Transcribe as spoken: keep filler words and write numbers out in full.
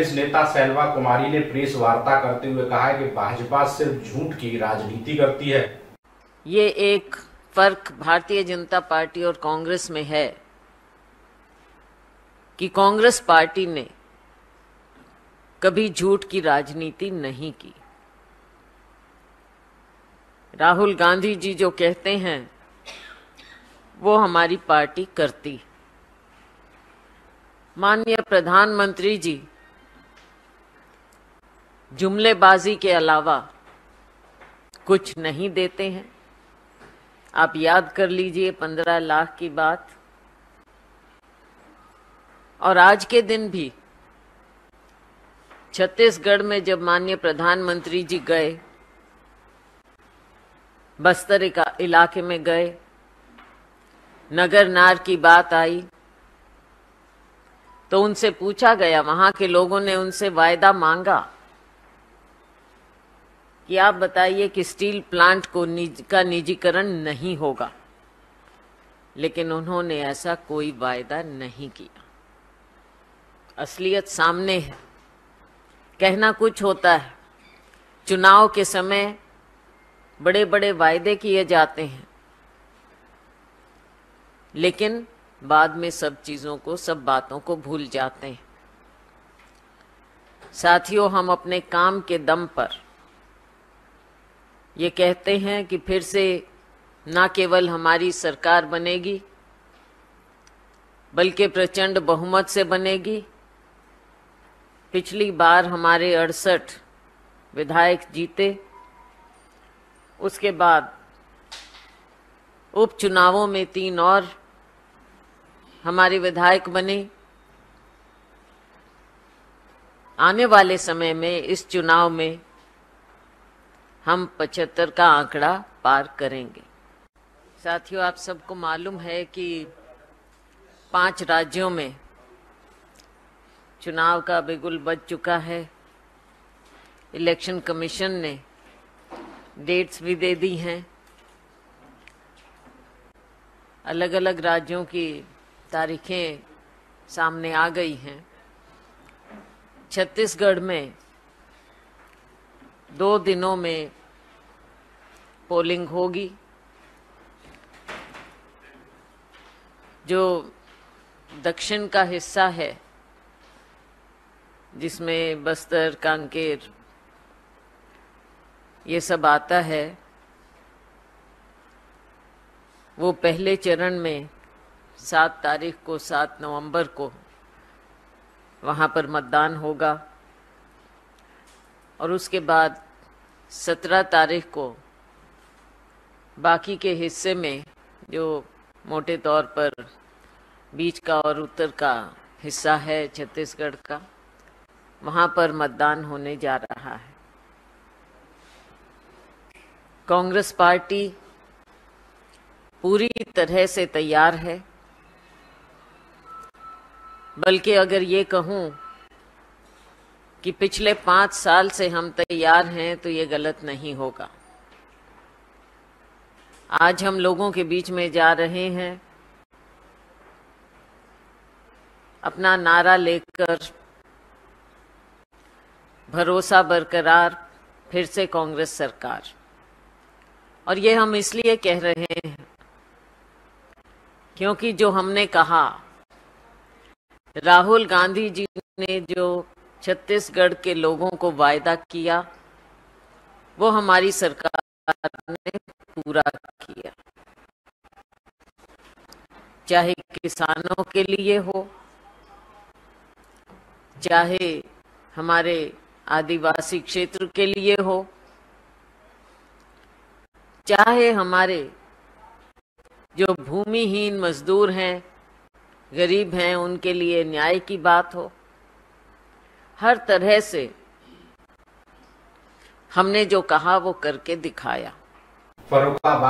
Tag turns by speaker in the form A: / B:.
A: कांग्रेस नेता शैलवा कुमारी ने प्रेस वार्ता करते हुए कहा है कि भाजपा सिर्फ झूठ की राजनीति करती है।
B: ये एक फर्क भारतीय जनता पार्टी और कांग्रेस में है कि कांग्रेस पार्टी ने कभी झूठ की राजनीति नहीं की। राहुल गांधी जी जो कहते हैं वो हमारी पार्टी करती। माननीय प्रधानमंत्री जी जुमलेबाजी के अलावा कुछ नहीं देते हैं। आप याद कर लीजिए पंद्रह लाख की बात। और आज के दिन भी छत्तीसगढ़ में जब माननीय प्रधानमंत्री जी गए, बस्तर इलाके में गए, नगर नार की बात आई तो उनसे पूछा गया, वहां के लोगों ने उनसे वायदा मांगा कि आप बताइए कि स्टील प्लांट को निज, का निजीकरण नहीं होगा, लेकिन उन्होंने ऐसा कोई वायदा नहीं किया। असलियत सामने है। कहना कुछ होता है, चुनाव के समय बड़े बड़े वायदे किए जाते हैं, लेकिन बाद में सब चीजों को, सब बातों को भूल जाते हैं। साथियों, हम अपने काम के दम पर ये कहते हैं कि फिर से न केवल हमारी सरकार बनेगी बल्कि प्रचंड बहुमत से बनेगी। पिछली बार हमारे अड़सठ विधायक जीते, उसके बाद उपचुनावों में तीन और हमारे विधायक बने। आने वाले समय में इस चुनाव में हम पचहत्तर का आंकड़ा पार करेंगे। साथियों, आप सबको मालूम है कि पांच राज्यों में चुनाव का बिगुल बज चुका है। इलेक्शन कमीशन ने डेट्स भी दे दी हैं। अलग अलग राज्यों की तारीखें सामने आ गई हैं। छत्तीसगढ़ में दो दिनों में पोलिंग होगी। जो दक्षिण का हिस्सा है, जिसमें बस्तर, कांकेर ये सब आता है, वो पहले चरण में सात तारीख को, सात नवंबर को वहां पर मतदान होगा और उसके बाद सत्रह तारीख को बाकी के हिस्से में, जो मोटे तौर पर बीच का और उत्तर का हिस्सा है छत्तीसगढ़ का, वहां पर मतदान होने जा रहा है। कांग्रेस पार्टी पूरी तरह से तैयार है। बल्कि अगर ये कहूं कि पिछले पांच साल से हम तैयार हैं तो ये गलत नहीं होगा। आज हम लोगों के बीच में जा रहे हैं अपना नारा लेकर, भरोसा बरकरार, फिर से कांग्रेस सरकार। और ये हम इसलिए कह रहे हैं क्योंकि जो हमने कहा, राहुल गांधी जी ने जो छत्तीसगढ़ के लोगों को वायदा किया, वो हमारी सरकार ने पूरा किया। चाहे किसानों के लिए हो, चाहे हमारे आदिवासी क्षेत्र के लिए हो, चाहे हमारे जो भूमिहीन मजदूर हैं, गरीब हैं, उनके लिए न्याय की बात हो, हर तरह से हमने जो कहा वो करके दिखाया।
A: फर्रुखाबाद